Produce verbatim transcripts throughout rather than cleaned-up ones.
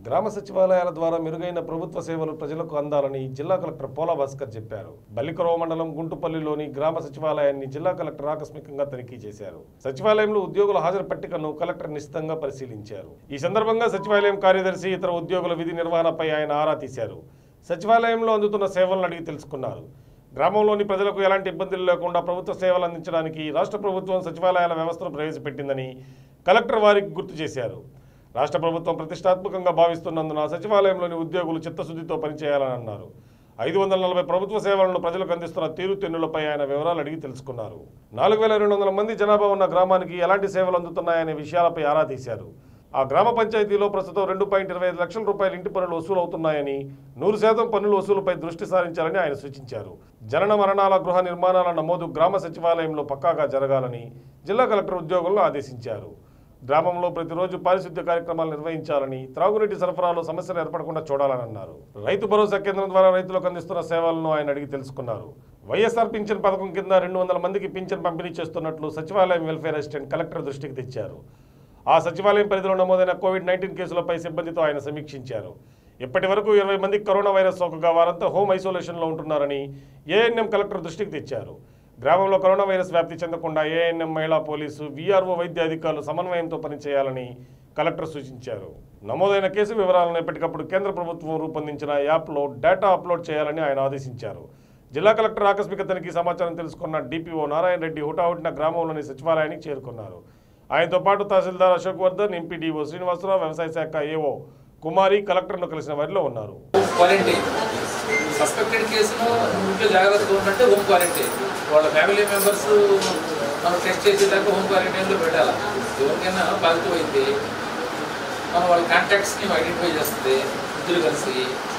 గ్రామ సచివాలయాల ద్వారా మెరుగైన ప్రభుత్వ సేవలు ప్రజలకు అందాలని జిల్లా కలెక్టర్ పోలా భాస్కర్ చెప్పారు. బల్లికొరవ మండలం గుంటుపల్లిలోని గ్రామ సచివాలయాన్ని జిల్లా కలెక్టర్ ఆకస్మికంగా తనిఖీ చేశారు. సచివాలయంలో ఉద్యోగుల హాజరు పట్టికను కలెక్టర్ నిశితంగా పరిశీలించారు. ఈ సందర్భంగా సచివాలయం కార్యదర్శి ఇతర ఉద్యోగుల విధి నిర్వహణపై ఆయన ఆరా తీశారు. సచివాలయంలో అందుతున్న సేవలను అడిగి తెలుసుకున్నారు. గ్రామంలోని ప్రజలకు ఎలాంటి ఇబ్బందులు లేకుండా ప్రభుత్వ సేవలు అందించడానికి రాష్ట్ర ప్రభుత్వం సచివాలయాల వ్యవస్థను ప్రవేశపెట్టిందని కలెక్టర్ వారికి గుర్తు చేశారు. రాష్ట్ర ప్రభుత్వం ప్రతిష్టాత్మకంగా భావిస్తున్నందున సచివాలయంలోని ఉద్యోగులు చిత్తశుద్ధితో పనిచేయాలని అన్నారు. ఐదు వందల నలభై ప్రభుత్వ సేవలను ప్రజలకు అందిస్తున్న తీరుతెన్నులపై ఆయన వివరాలు అడిగి తెలుసుకున్నారు. నాలుగు వేల రెండు వందల మంది జనాభా ఉన్న గ్రామానికి ఎలాంటి సేవలు అందుతున్నాయనే విషయాలపై ఆరా తీశారు. ఆ గ్రామ పంచాయతీలో ప్రస్తుతం రెండు పాయింట్ ఇరవై ఐదు లక్షల రూపాయల ఇంటి పన్నులు వసూలవుతున్నాయని, నూరు శాతం పన్నుల వసూలుపై దృష్టి సారించాలని ఆయన సూచించారు. జనన మరణాల గృహ నిర్మాణాల నమోదు గ్రామ సచివాలయంలో పక్కాగా జరగాలని జిల్లా కలెక్టర్ ఉద్యోగులను ఆదేశించారు. గ్రామంలో ప్రతిరోజు పారిశుద్ధ్య కార్యక్రమాలు నిర్వహించాలని, త్రాగునీటి సరఫరాలో సమస్యలు ఏర్పడకుండా చూడాలని అన్నారు. రైతు భరోసా కేంద్రం ద్వారా రైతులకు అందిస్తున్న సేవలను ఆయన అడిగి తెలుసుకున్నారు. వైఎస్ఆర్ పింఛన్ పథకం కింద రెండు వందల మందికి పింఛన్ పంపిణీ చేస్తున్నట్లు సచివాలయం వెల్ఫేర్ అసిస్టెంట్ కలెక్టర్ దృష్టికి తెచ్చారు. ఆ సచివాలయం పరిధిలో నమోదైన కోవిడ్ నైన్టీన్ కేసులపై సిబ్బందితో ఆయన సమీక్షించారు. ఇప్పటి వరకు ఇరవై మందికి కరోనా వైరస్ సోకగా వారంతా హోమ్ ఐసోలేషన్లో ఉంటున్నారని ఏఎన్ఎం కలెక్టర్ దృష్టికి తెచ్చారు. గ్రామంలో కరోనా వైరస్ వ్యాప్తి చెందకుండా ఏఎన్ఎం, మహిళా పోలీసు, వీఆర్ఓ వైద్య అధికారులు సమన్వయంతో పనిచేయాలని కలెక్టర్ సూచించారు. నమోదైన కేసు వివరాలను ఎప్పటికప్పుడు కేంద్ర ప్రభుత్వం రూపొందించిన యాప్లో డేటా అప్లోడ్ చేయాలని ఆయన ఆదేశించారు. జిల్లా కలెక్టర్ ఆకస్మిక తనిఖీ సమాచారం తెలుసుకున్న డిపిఓ నారాయణ రెడ్డి హుటాహుటిన గ్రామంలోని సచివాలయానికి చేరుకున్నారు. ఆయనతో పాటు తహసీల్దార్ అశోక్ వర్ధన్, ఎంపీడీఓ శ్రీనివాసరావు, వ్యవసాయ శాఖ ఏఓ కుమారి కలెక్టర్ను కలిసిన వారిలో ఉన్నారు. సస్పెక్టెడ్ కేసులో ఇంట్లో జాగ్రత్తగా ఉన్నట్టే హోమ్ క్వారంటైన్, వాళ్ళ ఫ్యామిలీ మెంబర్స్ మనం టెస్ట్ చేసేదాకా హోమ్ క్వారంటైన్లో పెట్టాలి. ఎవరికైనా పాజిటివ్ అయితే మనం వాళ్ళ కాంటాక్ట్స్ని ఐడెంటిఫై చేస్తుంది ఇద్దరు కలిసి.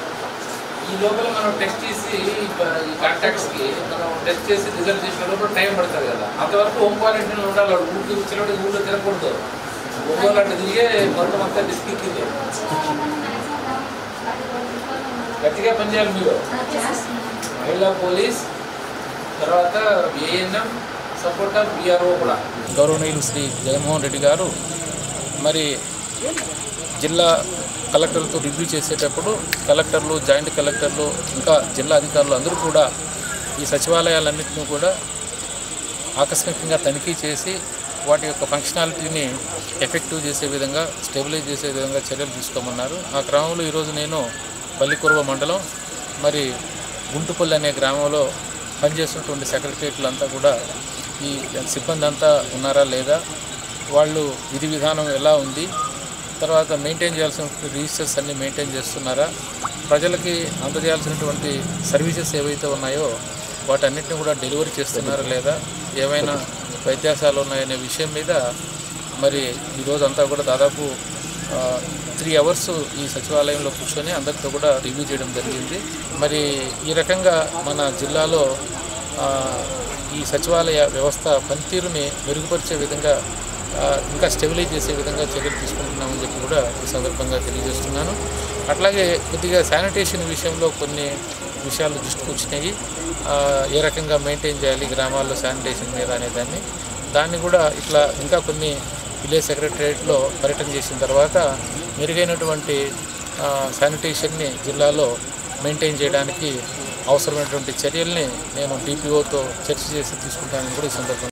ఈ లోపల మనం టెస్ట్ చేసి ఈ కాంటాక్ట్స్కి మనం టెస్ట్ చేసి రిజల్ట్ చేసే లోపల టైం పడుతుంది కదా, అంతవరకు హోమ్ క్వారంటైన్లో ఉండాలి. వాడు ఊరికి వచ్చినప్పుడు ఊళ్ళో తిరగకూడదు. ఒంగోలు అంటే తిరిగే మొత్తం అంతా డిస్కిక్కింది. గట్టిగా పనిచేయాలి మీరు. మహిళా పోలీస్, తర్వాత ఏఎన్ఎం సపోర్ట్ ఆఫ్ బీఆర్ఓ కూడా. గౌరవనీయులు శ్రీ జగన్మోహన్ రెడ్డి గారు మరి జిల్లా కలెక్టర్లతో రివ్యూ చేసేటప్పుడు కలెక్టర్లు, జాయింట్ కలెక్టర్లు, ఇంకా జిల్లా అధికారులు అందరూ కూడా ఈ సచివాలయాలన్నింటినీ కూడా ఆకస్మికంగా తనిఖీ చేసి వాటి యొక్క ఫంక్షనాలిటీని ఎఫెక్టివ్ చేసే విధంగా, స్టెబిలైజ్ చేసే విధంగా చర్యలు తీసుకోమన్నారు. ఆ క్రమంలో ఈరోజు నేను బల్లికొరవ మండలం మరి గుంటుపల్లి అనే గ్రామంలో పనిచేస్తున్నటువంటి సెక్రటరియట్లు అంతా కూడా ఈ సిబ్బంది అంతా ఉన్నారా లేదా, వాళ్ళు విధి విధానం ఎలా ఉంది, తర్వాత మెయింటైన్ చేయాల్సిన రిజిస్టర్స్ అన్నీ మెయింటైన్ చేస్తున్నారా, ప్రజలకి అందజేయాల్సినటువంటి సర్వీసెస్ ఏవైతే ఉన్నాయో వాటన్నిటిని కూడా డెలివరీ చేస్తున్నారా లేదా, ఏమైనా వ్యత్యాసాలు ఉన్నాయనే విషయం మీద మరి ఈరోజు అంతా కూడా దాదాపు త్రీ అవర్స్ ఈ సచివాలయంలో కూర్చొని అందరితో కూడా రివ్యూ చేయడం జరిగింది. మరి ఈ రకంగా మన జిల్లాలో ఈ సచివాలయ వ్యవస్థ పనితీరుని మెరుగుపరిచే విధంగా, ఇంకా స్టెబిలైజ్ చేసే విధంగా చర్యలు తీసుకుంటున్నామని చెప్పి కూడా ఈ సందర్భంగా తెలియజేస్తున్నాను. అట్లాగే కొద్దిగా శానిటేషన్ విషయంలో కొన్ని విషయాలు దృష్టికి వచ్చినాయి. ఏ రకంగా మెయింటైన్ చేయాలి గ్రామాల్లో శానిటేషన్ మీద అనే దాన్ని దాన్ని కూడా ఇట్లా ఇంకా కొన్ని విలేజ్ సెక్రటరియట్లో పర్యటన చేసిన తర్వాత మెరుగైనటువంటి శానిటేషన్ని జిల్లాలో మెయింటైన్ చేయడానికి అవసరమైనటువంటి చర్యల్ని నేను డిపిఓతో చర్చ చేసి తీసుకుంటానని కూడా ఈ సందర్భంగా